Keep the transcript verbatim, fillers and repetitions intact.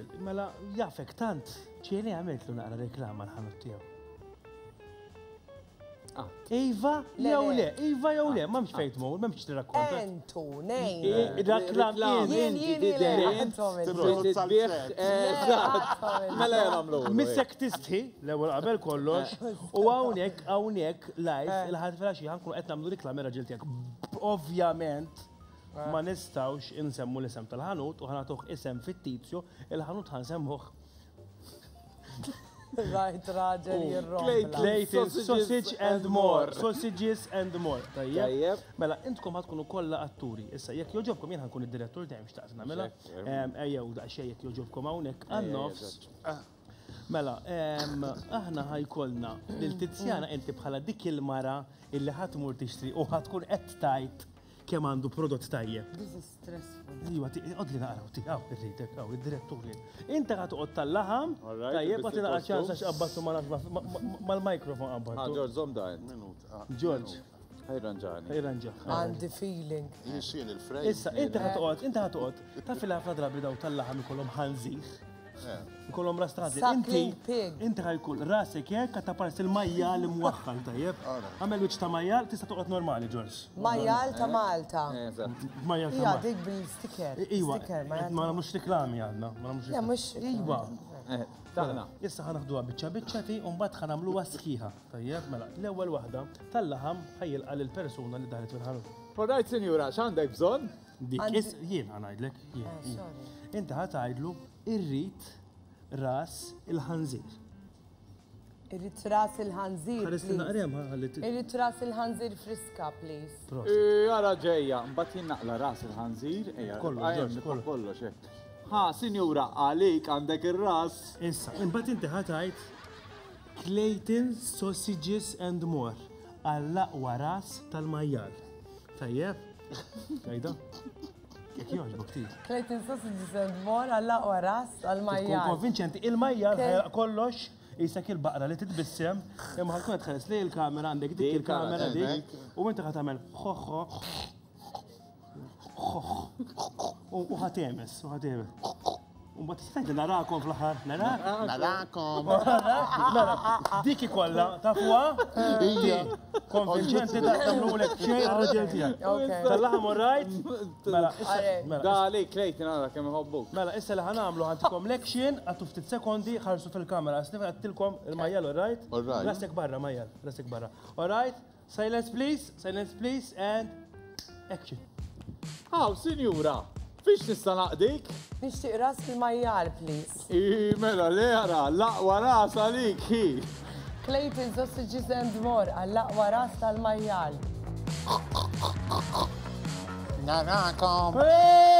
Mela, jafek tant, ċieli għamiltlu naqra reklama l-ħanut tiegħu. Iva, jew le, Iva jew le, m'hemmx fejn tmur, m'hemmx tirrakkonta. Entu, nejn. Raklam Jien, jien, jien, Mela jagħmlu. Missek tistħi, l-ewwel qabel kollox, u hawnhekk hawnhekk live il-ħadd filgħaxija ħankunu qed nagħmlu reklami raġel tiegħek. Ovvjament ma nistgħux insemmu l-isem tal-ħanut u ħanagħtuh isem fittizju, il-ħanut ħansemmuh. Right, raġel jirrom. Clayton, sausage and more. Sausages and more. Tajjeb. Mela, intkom ħatkunu kollha atturi. Issa, jekk joġobkom jien ħankun id-direttur dejjem xtaqt nagħmilha. Ejjew daqsxejn jekk joġobkom hawnhekk għan-nofs. Mela, aħna ħajkollna lil Tizzjana inti bħala dik il-mara illi ħatmur tixtri u ħatkun qed tajt kemm għandu prodott tajjeb. This is stressful. Iwa, qodli naqraw tiegħu irridek hawn id-direttur jien. Inti ħad toqgħod tal-laħam, tajjeb qed ingħaqad ċansa x'qabbadtu mal-mikrofon qabbadtu. George Zomdajn. George. Ħajranġani. Ħajranġa. Għandi feeling. Jixxien il-frejn. Issa, inti ħad toqgħod, inti ħad toqgħod. Taf il-ħafna drabi daw tal-laħam ikollhom ħanżir. Ikollhom rastranti. Suckling pig. Inti ħajkun rasek hekk qed tapars il-majjal imwaħħal tajjeb. Għamel wiċċ ta' majjal tista' toqgħod normali, George. Majjal ta' Malta. Majjal ta' Ija, Malta. dik bil-sticker. Iwa, Sticker, ma nagħmlux riklami għadna. Ja, mux. Iwa. Taħna. Issa ħanaħduha biċċa biċċati u mbagħad ħanamluha sħiħa. Tajjeb, mela, l-ewwel waħda tal-laħam ħajjilqa' lill-persuna li daħlet fil-ħanut. Alright, sinjura, x'għandek bżonn? Dik jien ħanajdlek, jien. Inti ħatajdlu irrid ras il-ħanżir. Irrid ras il-ħanżir, Ħarisni naqrem ħallit. Irrid ras il-ħanżir friska, please. Jara ġejja, mbagħad jien naqla ras il-ħanżir. Kollox hekk. Ha, sinjura, għalik għandek ir-ras. Issa, imbagħad inti ħatajt Clayton sausages and more għall-aqwa ras tal-majjal. Tajjeb? Tajda? Jekk jogħġbok ti. Clayton sausages and more għall-aqwa ras tal-majjal. Konvinċenti, il-majjal ħajlaq kollox jisek il-baqra li titbissem, imma ħalkun qed tħares li il-kamera għandek dik il-kamera dik u inti ħad tagħmel xoħħo u ħatemes, u ħatemes. U mbagħad tista' narakom fl-aħħar, narak? Narakom. Dik ikollha tafuha? Hija. Konvinċenti tagħmlulek xejn għar-raġel tiegħek. Tal-laħam orajt? Mela, Da għalik Clayton għara kemm iħobbuk. Mela, issa li ħanamlu ħantikom lection għattu ftit sekondi ħarsu fil-kamera. Snif għattilkom il-majjal, alright? Alright. Rasek barra, majjal, rasek barra. Alright? Silence please, silence please, and action. Aw, sinjura, fiex nista' naqdik? Nixtieq ras il-majjal, please. I mela lera, laqwa ras għalik hi. Clayton sausages and more għall-aqwa ras tal-majjal. Narakom. Hey!